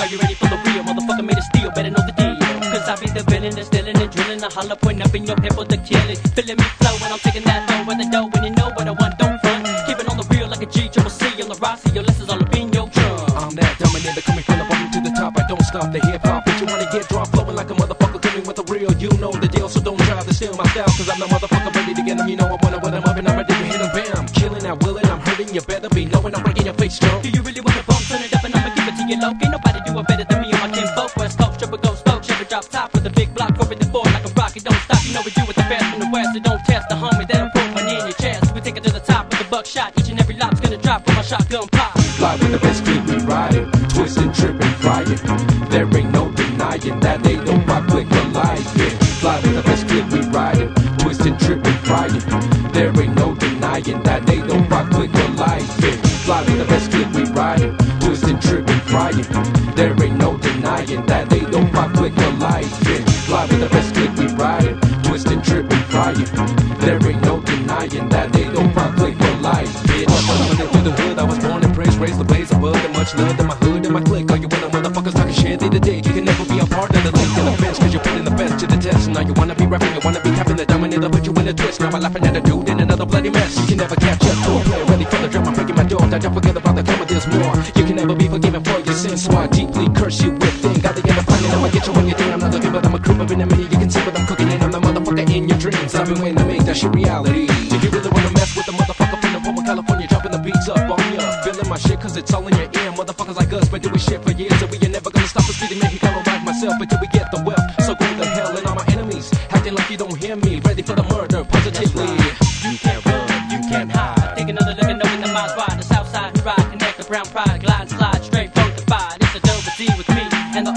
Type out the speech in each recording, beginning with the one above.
Are you ready for the real? Motherfucker made of steel, better know the deal. Cause I be the villain that's stealing and drilling. I holler, point up in your hip with the killing. Feeling me flow when I'm taking that dough with the dough. When you know what I want, don't front. Keeping on the real like a G, triple C on the Rossi. Your lessons all up in your drum. I'm that dominator coming from the bottom to the top. I don't stop the hip hop. But you wanna get drop flowing like a motherfucker coming with the real. You know the deal, so don't try to steal my style. Cause I'm the motherfucker ready to get them. You know I wanna when I'm up and I'm ready to hit them. Bam, killing, I'm willing, I'm hurting. You better be knowing I'm breaking your face strong. Do you really wanna bump? Turn it up and I'ma give it to you low. Ain't nobody do it better than me on my kinfolk. West Coast, triple go spoke, Chevy drop top with a big block over the floor like a rocket. Don't stop, you know we do it the best from the west. So don't test the homie that'll put money in your chest. We take it to the top with a buckshot. Each and every lop's gonna drop with my shotgun pop. Fly with the best click, we ride it. Twistin', trippin', frying. There ain't no denying that they don't rock click for life. Yeah. Fly with the best click, we ride it. Twistin', trippin', frying. There ain't no denying that they don't rock click for life. Yeah. Fly with the best click, we ride it. Twistin', trippin', frying. There ain't no denying that they don't rock click for life. Yeah. Fly with the best click, we ride it. Twistin', trippin', frying. There ain't no denying that they don't rock click for life. Yeah. I'm through the hood, I was born and raised the blaze above. And much love in my hood and my clique. All you wanna motherfuckers talking shit day to day. You can never be a part of the link in the fence. Cause you're putting the best to the test. Now you wanna be rapping, you wanna be capping the dominator, put you in a twist. Now I'm laughing at a dude in another bloody mess. You can never catch up to a player ready for the drum. I'm breaking my door. I don't forget about the karma, there's more. You can never be forgiven for your sins. So I deeply curse you with things. Gotta get a plan, I'ma get you when you're doing. I'm not looking, but I'm a creep up in a minute. You can see what I'm cooking, and I'm the motherfucker in your dreams. I've been waiting to make that shit reality. Do you really wanna mess with the motherfucker from the Poma, California, dropping the beats up on ya? Feeling my shit cause it's all in your ear. Motherfuckers like us been doing shit for years, and we ain't never gonna stop us beating Mexicano like myself until we get the wealth. So go to hell and all my enemies acting like you don't hear me. Ready for the murder, positively. You can't run, you can't hide. Take another look and knowing the miles wide. The south side, ride, connect the brown pride. Glide and slide, straight fortified. It's a double D with me and the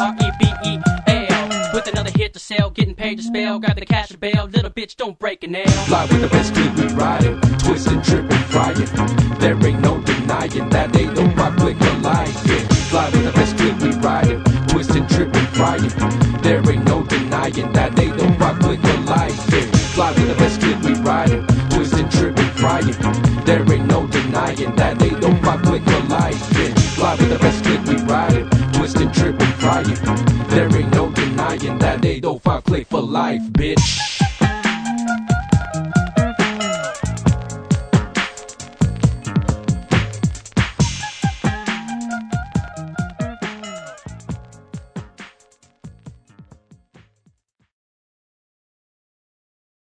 R-E-B-E-L. With another hit to sell, getting paid to spell. Grab the cash and bail, little bitch, don't break a nail. Fly with the best click, we ride it. Twistin', trippin', frying. There ain't no denying that they don't rock click for life. Yeah. Fly with the best click, we ride it. Twistin', trippin', frying. There ain't no denying that they don't rock click for life. Yeah. Fly with the best click, we ride it. Twistin', trippin', frying. There ain't no denying that they don't rock click for life. Yeah. Fly with the best click, we ride it. Twistin', trippin', frying. There ain't no denying that they don't rock click for life.